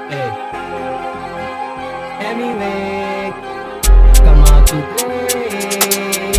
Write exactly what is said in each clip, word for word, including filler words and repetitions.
Hey. Anyway, come out to play.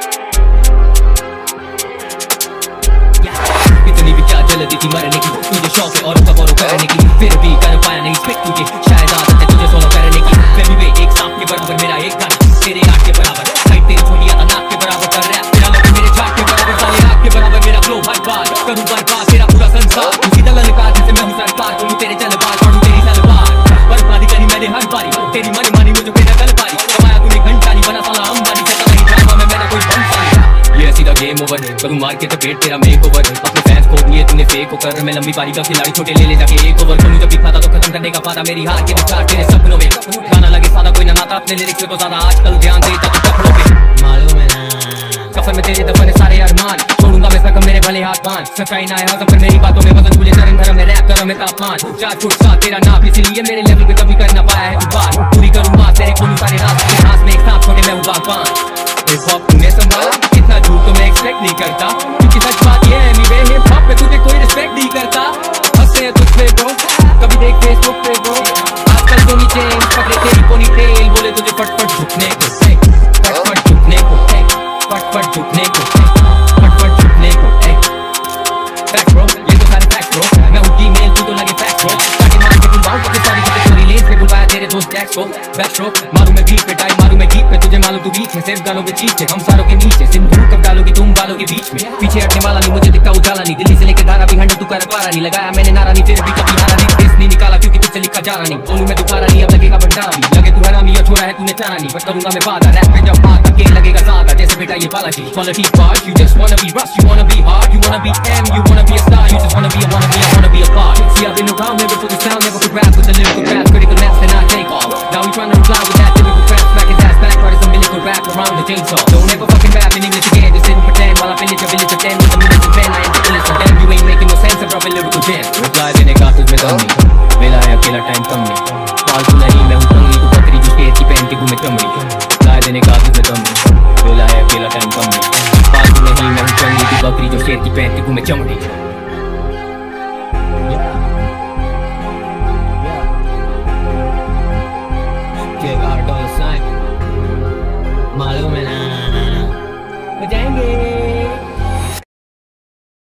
इतनी भी क्या जल्दी थी मरने की, तुझे शौक है औरों का फॉलो करने की, फिर भी कर पाया नहीं स्पेक्ट तुझे, शायद आदत है तुझे सोलो करने की। फिर भी एक सांप के बराबर मेरा एक गाना, तेरे आठ के बराबर हाइट तेरी छोटी अनाक के बराबर कर रहा है, तेरा लोग मेरे झाट के बराबर साले आग के बराबर मेरा फ्लो हर बार करूं बर्बाद तेरा पूरा संसार। उसी तरह ललकार जैसे मैं हूं सरकार, तुम तेरे चलबार पढ़ूं तेरी सलवार, बर्बादी करी मैंने हर बारी, तेरी मन मानी मुझे मेरा कल पारी, कमाया तूने घंटा नहीं बना साला अंबानी, चलता नहीं ड्रामा में मेरा कोई बंसारी। ये सीधा गेम ओवर है, करूं मार के तो पेट तेरा मेक ओवर है, अपने फैंस को दिए तूने फेक होकर, मैं लंबी पारी का खिलाड़ी छोटे ले ले जाके एक ओवर करूं, जब भी खाता तो खत्म करने का वादा, मेरी हार के विचार तेरे सपनों में, गाना लगे सादा कोई ना नाता, अपने लिरिक्स पे तो ज्यादा आजकल ध्यान देता तू कपड़ों पे, मालूम है ना कफन में तेरे दफन सारे अरमान, छोड़ूंगा मैं सकम मेरे भले हाथ बांध, सच्चाई ना है हज़म पर मेरी बातों में वजन, तुझे धर्म धर्म में रैप करो मैं तापमान, चार फुट सात तेरा नाप, इसीलिए मेरे लेवल पे कभी कर ना पाया है तू बात, पूरी करूं बात तेरे खून सारे रात के हाथ में एक सांप छोटे मैं हूं बागबान। हिप हॉप तूने संभाला, इतना झूठ तो मैं एक्सपेक्ट नहीं करता, क्योंकि सच बात ये है मेरे हिप हॉप पे तुझे कोई रिस्पेक्ट नहीं करता, हंसते हैं तुझ पे ब्रो, कभी देख फेसबुक पे ब्रो, आजकल तो नीचे पकड़े तेरी पोनी टेल, बोले तुझे फटफट झुकने को, फटफट झुकने को, फटफट झुकने को, फटफट झुकने को, फैक्ट ब्रो, ये तो सारे फैक्ट ब्रो, मैं हूँ ईमेल तू तो लगे फैक्ट ब्रो, काटे मार के तुम बाउंड करके सारी चीजें चोरी लेन पे बुलवाया तेरे दोस्त टैक्स को, बैक स्ट्रोक मारूं मैं बीट पे टाइम मारूं मैं गीत पे, तुझे मालूम तू बीच में सिर्फ गालों के चीज है, हम सारों के नीचे सिंदूर कब डालोगी तुम बालों के बीच में, पीछे हटने वाला नहीं मुझे दिखता उजाला नहीं, दिल्ली से लेकर धारा भी हंडो तू कर पारा नहीं, लगाया मैंने नारा नहीं फिर भी कभी हारा नहीं, देश नहीं निकाला क्योंकि तुझसे लिखा जा रहा नहीं, बोलूं मैं दोबारा नहीं अब लगेगा भंडारा भी, लगे तू हरामी या छोरा है तूने चारा नहीं, बस करूंगा मैं वादा, रैप पे जब बात के लगेगा ज्यादा, जैसे बेटा ये Balaji, quality part, you just wanna be Russ, you wanna be hard, you wanna be M, you wanna be a star, you just wanna be a wanna be, I wanna be a part, see I've been around, never put the sound, never could rap with the lyrical rap, critical maps and I take off, now we trying to reply with that lyrical crap, smack his ass back, right as a millical rap around the chainsaw, don't ever fucking rap